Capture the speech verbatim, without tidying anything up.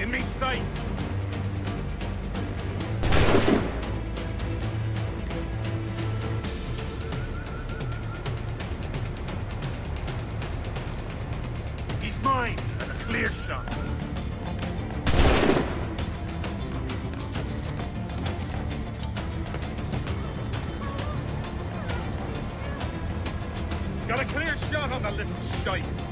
In me sights! He's mine, and a clear shot. Got a clear shot on that little shite.